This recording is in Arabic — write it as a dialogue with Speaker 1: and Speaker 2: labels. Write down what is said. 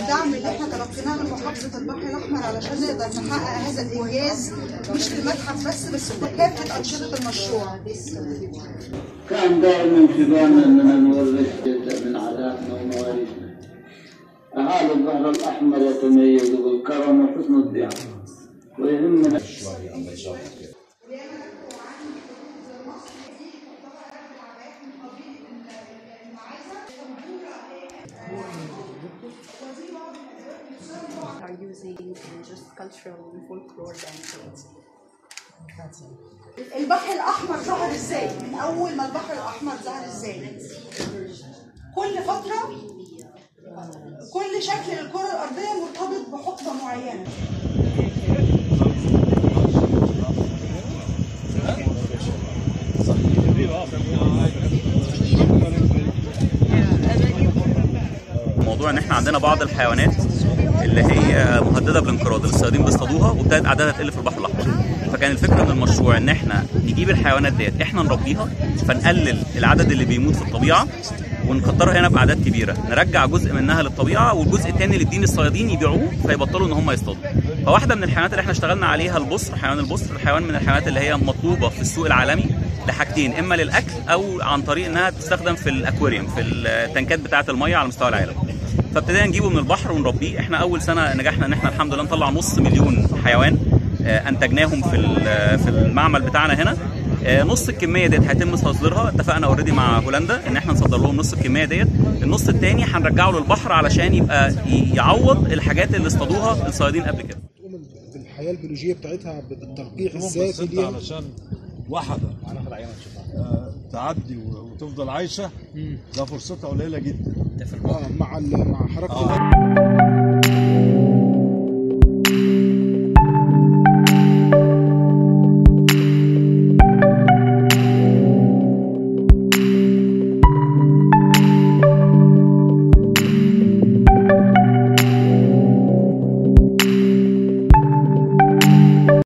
Speaker 1: الدعم اللي احنا تلقيناه من محافظه البحر الاحمر علشان نقدر نحقق هذا الانجاز، مش للمتحف بس لكافه انشطه المشروع.
Speaker 2: كان دائما في بالنا اننا نورث جزء من عاداتنا ومواريثنا. اهالي البحر الاحمر يتميزوا بالكرم وحسن الضيافه، ويهمنا
Speaker 3: are using just cultural folklore dances.
Speaker 1: البحر الاحمر ظهر ازاي؟ من اول ما البحر الاحمر ظهر ازاي؟ كل فتره كل شكل للكره الارضيه مرتبط بحقبه معينه.
Speaker 4: موضوع ان احنا عندنا بعض الحيوانات اللي هي مهدده بالانقراض، الصيادين بيصطادوها وابتدت اعدادها تقل في البحر الاحمر. فكان الفكره من المشروع ان احنا نجيب الحيوانات ديت احنا نربيها، فنقلل العدد اللي بيموت في الطبيعه ونكترها هنا باعداد كبيره، نرجع جزء منها للطبيعه والجزء الثاني اللي يدين الصيادين يبيعوه فيبطلوا ان هم يصطادوا. فواحده من الحيوانات اللي احنا اشتغلنا عليها البصر، حيوان البصر، الحيوان من الحيوانات اللي هي مطلوبه في السوق العالمي لحاجتين، اما للاكل او عن طريق انها تستخدم في الاكواريوم، في التنكات بتاعه الميه على مستوى العالم. فابتدينا نجيبه من البحر ونربيه. احنا اول سنه نجحنا ان احنا الحمد لله نطلع 500,000 حيوان انتجناهم في المعمل بتاعنا هنا. نص الكميه ديت هيتم تصديرها، اتفقنا اوريدي مع هولندا ان احنا نصدر لهم نص الكميه ديت، النص الثاني هنرجعه للبحر علشان يبقى يعوض الحاجات اللي اصطادوها الصيادين قبل كده.
Speaker 5: بالحياه البيولوجيه بتاعتها بالتلقيح الذاتي دي
Speaker 6: علشان واحده تعدي وتفضل عايشه، ده فرصتها قليله جدا
Speaker 5: مع حركه